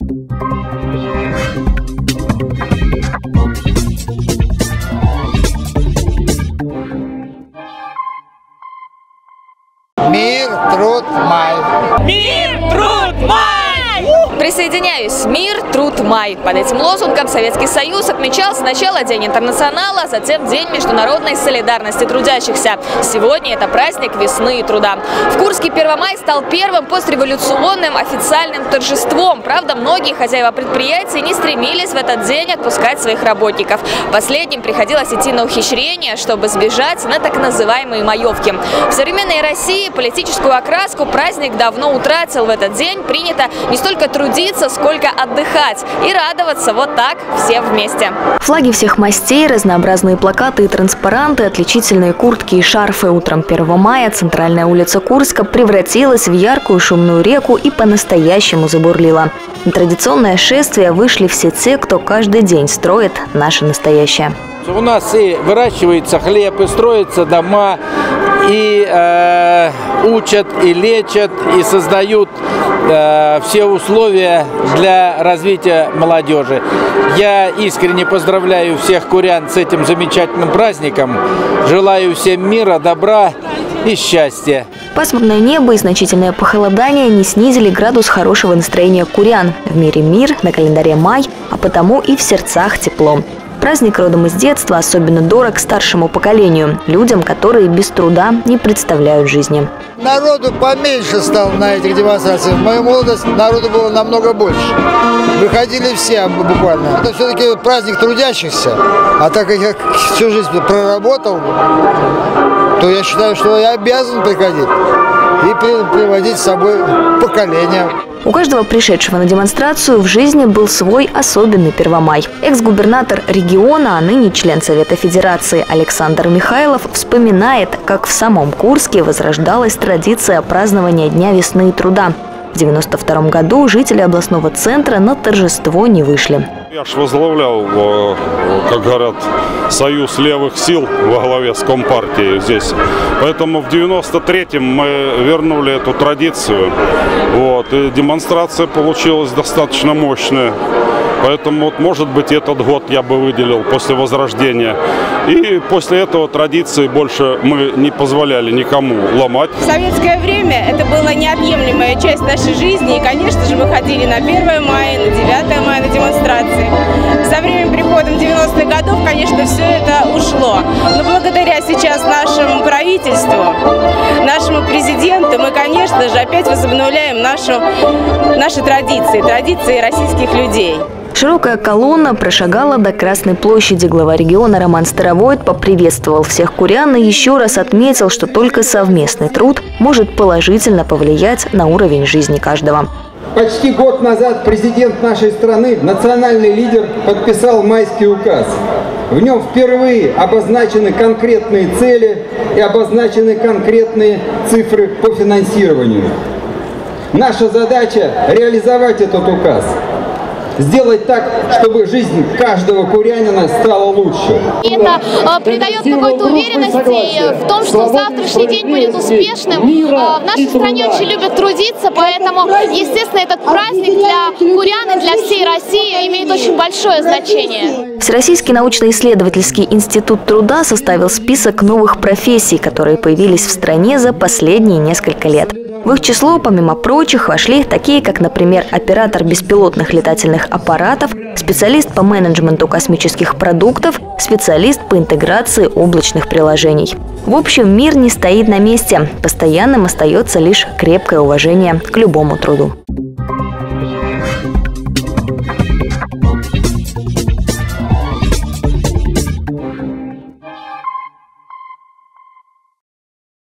Мир, труд, май. Мир, труд, май! Присоединяюсь. Мир, труд, май. Под этим лозунгом Советский Союз отмечал сначала День интернационала, а затем День международной солидарности трудящихся. Сегодня это праздник весны и труда. В Курске 1 мая стал первым постреволюционным официальным торжеством. Правда, многие хозяева предприятий не стремились в этот день отпускать своих работников. Последним приходилось идти на ухищрение, чтобы сбежать на так называемые маевки. В современной России политическую окраску праздник давно утратил. В этот день принято не столько трудиться, сколько отдыхать и радоваться вот так все вместе. Флаги всех мастей, разнообразные плакаты и транспаранты, отличительные куртки и шарфы. Утром 1 мая центральная улица Курска превратилась в яркую шумную реку и по-настоящему забурлила. На традиционное шествие вышли все те, кто каждый день строит наше настоящее. У нас и выращивается хлеб, и строятся дома, и учат, и лечат, и создают все условия для развития молодежи. Я искренне поздравляю всех курян с этим замечательным праздником. Желаю всем мира, добра и счастья. Пасмурное небо и значительное похолодание не снизили градус хорошего настроения курян. В мире мир, на календаре май, а потому и в сердцах тепло. Праздник родом из детства особенно дорог старшему поколению, людям, которые без труда не представляют жизни. Народу поменьше стало на этих демонстрациях. В мою молодость народу было намного больше. Выходили все буквально. Это все-таки праздник трудящихся. А так как я всю жизнь проработал, то я считаю, что я обязан приходить и приводить с собой поколение. У каждого пришедшего на демонстрацию в жизни был свой особенный 1 май. Экс-губернатор региона, а ныне член Совета Федерации Александр Михайлов вспоминает, как в самом Курске возрождалась традиция празднования Дня весны и труда. В 1992 году жители областного центра на торжество не вышли. Я ж возглавлял, как говорят, союз левых сил во главе с Компартией здесь. Поэтому в 93-м мы вернули эту традицию. И демонстрация получилась достаточно мощная. Поэтому, может быть, этот год я бы выделил после возрождения. И после этого традиции больше мы не позволяли никому ломать. В советское время это была неотъемлемая часть нашей жизни. И, конечно же, мы ходили на 1 мая, на 9 мая на демонстрации. Со временем приходом 90-х годов, конечно, все это ушло. Но благодаря сейчас нашему правительству, нашему президенту, мы, конечно же, опять возобновляем наши традиции российских людей. Широкая колонна прошагала до Красной площади. Глава региона Роман Старовойт поприветствовал всех курян и еще раз отметил, что только совместный труд может положительно повлиять на уровень жизни каждого. Почти год назад президент нашей страны, национальный лидер, подписал майский указ. В нем впервые обозначены конкретные цели и обозначены конкретные цифры по финансированию. Наша задача – реализовать этот указ. Сделать так, чтобы жизнь каждого курянина стала лучше. Это придает какой-то уверенности в том, что завтрашний день будет успешным. В нашей стране очень любят трудиться, поэтому, естественно, этот праздник для курян и для всей России имеет очень большое значение. Всероссийский научно-исследовательский институт труда составил список новых профессий, которые появились в стране за последние несколько лет. В их число, помимо прочих, вошли такие, как, например, оператор беспилотных летательных аппаратов, специалист по менеджменту космических продуктов, специалист по интеграции облачных приложений. В общем, мир не стоит на месте. Постоянным остается лишь крепкое уважение к любому труду.